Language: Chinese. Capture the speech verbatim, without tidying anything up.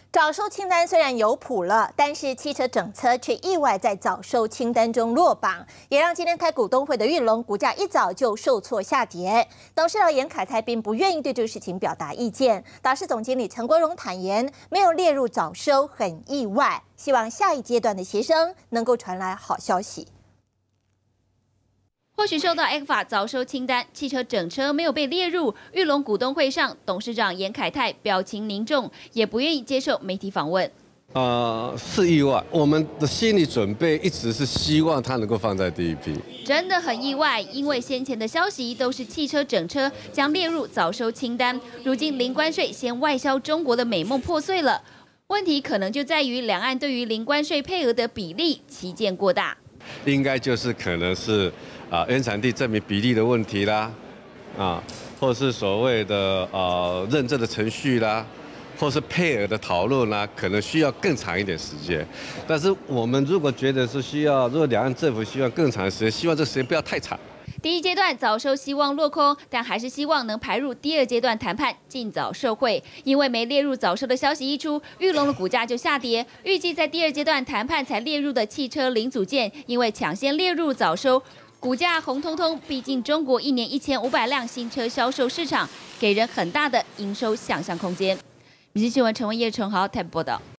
早收清单虽然有谱了，但是汽车整车却意外在早收清单中落榜，也让今天开股东会的裕隆股价一早就受挫下跌。董事长严凯泰并不愿意对这个事情表达意见，导师总经理陈国荣坦言，没有列入早收很意外，希望下一阶段的协商能够传来好消息。 或许受到 A 法早收清单，汽车整车没有被列入。裕隆股东会上，董事长严凯泰表情凝重，也不愿意接受媒体访问。 呃，是意外，我们的心理准备一直是希望它能够放在第一批。 真的很意外，因为先前的消息都是汽车整车将列入早收清单，如今零关税先外销中国的美梦破碎了。问题可能就在于两岸对于零关税配额的比例旗舰过大。 应该就是可能是啊原产地证明比例的问题啦，啊，或是所谓的呃认证的程序啦，或是配额的讨论啦，可能需要更长一点时间。但是我们如果觉得是需要，如果两岸政府希望更长的时间，希望这个时间不要太长。 第一阶段早收希望落空，但还是希望能排入第二阶段谈判，尽早受惠。因为没列入早收的消息一出，裕隆的股价就下跌。预计在第二阶段谈判才列入的汽车零组件，因为抢先列入早收，股价红彤彤。毕竟中国一年一千五百辆新车销售市场，给人很大的营收想象空间。《民生新闻》陈文业、陈豪台北报道。